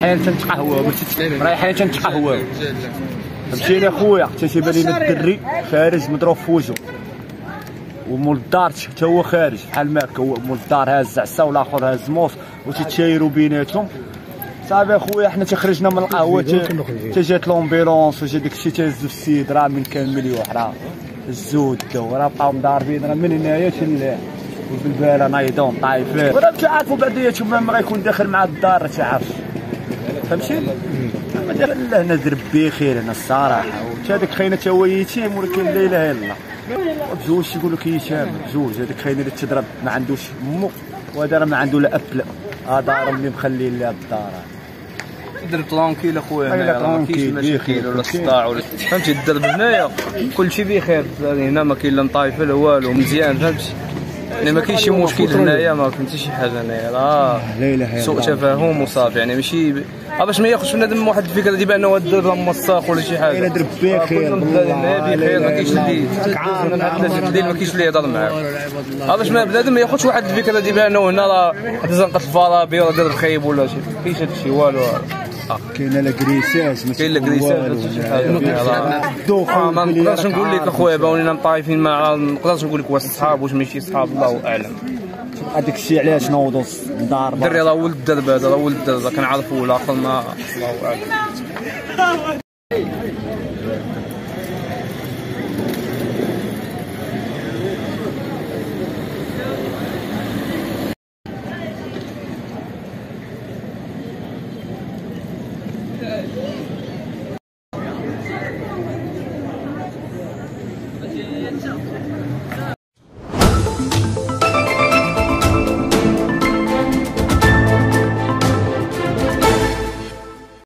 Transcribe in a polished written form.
رايحين تنتقهوى رايحين تنتقهوى. مشينا خويا تيبان لينا الدري خارج مضروب في وجهه، ومول الدار حتى هو خارج بحال ما هكا، مول الدار هاز عصا والاخر هاز موس وتيتشايروا بيناتهم. صافي اخويا حنا تخرجنا من القهوه جات لومبيلونس وجا داكشي تهزو السيد راه من كان مليوح راه الزود راه بقاو مضاربين راه من هنايا تلاه وبالباله نايضون طايفين وراه تعرفوا بعدياتهم ما غيكون داخل مع الدار راه تعرف فهمتي. لا هنا درب بخير هنا الصراحه، وهذاك خاينه تا هو يتيم ولكن لا اله الا الله بجوج يقول لك يتام بجوج. هذاك خاينه اللي تضرب ما عندوش امو وهذا راه ما عنده لا اب لا دار اللي مخلي لها الدار. درب طلونكيل اخويا هنايا ما كاينش مشاكل ولا صداع ولا فهمتي. الدرب هنايا كلشي بخير هنا ما كاين لا مطايفل والو مزيان فهمتي. يعني ما كاينش شي مشكل هنايا ما كاين حتى شي حاجه هنايا راه سوء تفاهم وصافي. يعني ماشي باش ما ياخذش بنادم واحد الفكره ديال بانه هو الدرب مساق ولا شي حاجه. درب بخير بخير ما كاينش اللي ما كاينش اللي يهضر معاه. باش ما بنادم ما ياخذش واحد الفكره ديال بانه هنا راه زنقه الفرابي ولا درب خايب ولا شي كاينش هادشي والو. كاين لا كريساج كاين لا كريساج ماشي شي حاجه. ما نقدرش نقول لك اخويا باونينا مطايفين مع ما نقدرش نقول لك واش صحاب واش ماشي صحاب الله اعلم. هذاك الشيء علاش نوضوا الدار الدري راه ولد الدرب هذا راه ولد الدرب كنعرفو الاخر ما الله اعلم.